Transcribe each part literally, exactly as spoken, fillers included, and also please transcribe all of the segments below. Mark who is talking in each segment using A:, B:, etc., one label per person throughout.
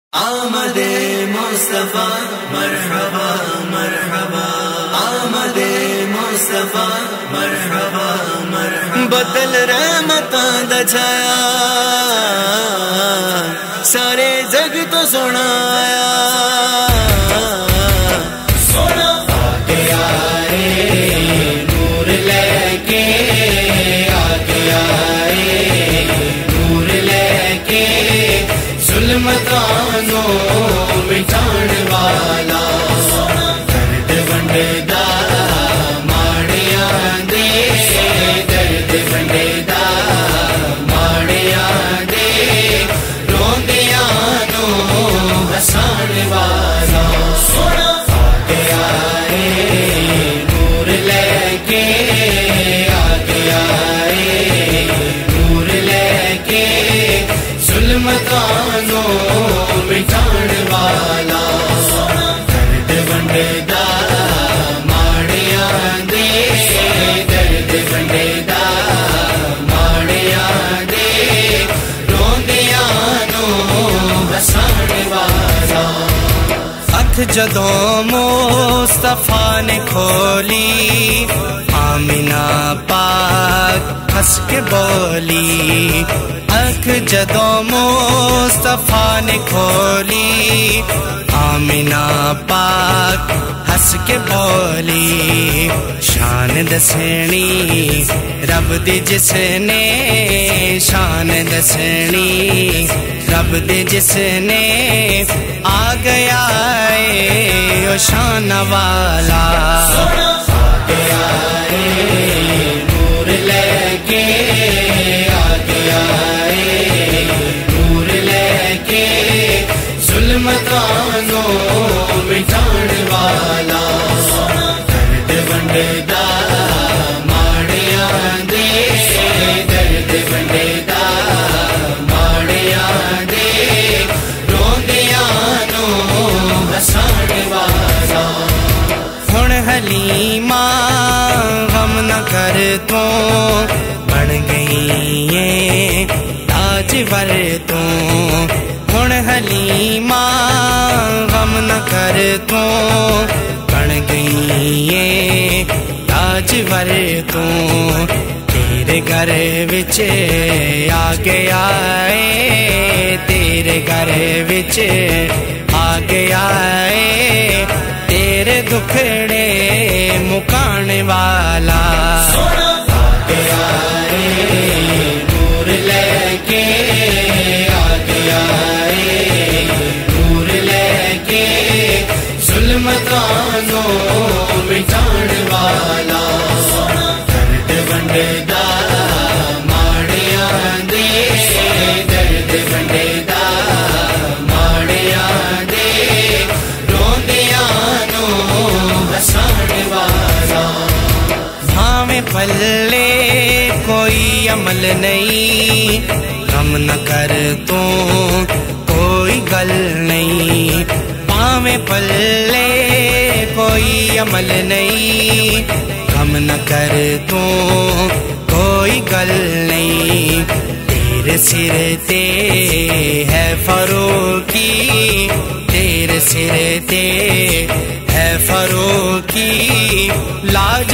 A: آمد مصطفیٰ مرحبا مرحبا، آمد مصطفیٰ مرحبا مرحبا، بدل رحمتاں دا چھایا سارے جگ تو سونا آیا، سونا آگے آئے نور لے کے، آگے آئے نور لے کے، ظلمتاں نو مٹان والا، درد ونڈے دا ماڑیاں دے، درد ونڈے دا ماڑیاں دے، روندیاں نو ہسان والا، آگے آئے نور لے کے، آگے آئے نور لے کے، ظلمتاں نو مٹان والا، درد ونڈے دا ماڑیاں دے، درد ونڈے دا ماڑیاں دے، روندیاں نو ہسان والا۔ اکھ جدوں مصطفیٰ نے کھولی، آمینہ پاک ہنس کے بولی، اکھ جدوں مصطفیٰ نے کھولی، آمینہ پاک ہنس کے بولی، شان دسنی رب دی جس نے، شان دسنی رب دی جس نے، آ گیا اے او شان والا، آگے آئے نور لے کے، آگے آئے نور لے کے، ظلمتاں نو مٹان والا، درد ونڈے دا ماڑیاں دے، درد ونڈے دا ماڑیاں دے، روندیاں نو ہسان والا۔ ہن حلیمہ غم نہ کر تو، بن گئی ہے تاجور تو، ہن حلیمہ غم نہ کر تو، بن گئی ہے تاجور تو، تیرے گھر وچ آ گیا اے، تیرے گھر وچ آ گیا اے، تیرے دکھڑے مکان والا، آگے آئے نور لے کے، آگے آئے نور لے کے، ظلمتاں نو مٹان والا، درد ونڈے دا ماڑیاں دے، درد ونڈے دا ماڑیاں دے، روندیاں نو ہسان والا۔ بھاویں پلے کوئی عمل نہیں، غم نہ کر تو کوئی گل نہیں، بھاویں پلے کوئی عمل نہیں، غم نہ کر تو کوئی گل نہیں، تیرے سر تے ہے فروخی، تیرے سر تے ہے فروخی، لاج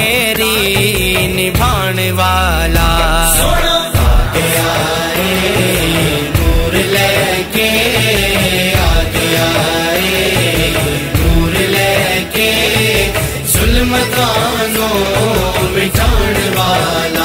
A: تیری نبھان والا، آگے آئے نور لے کے، آگے آئے نور لے کے، ظلمتاں نو مٹان والا۔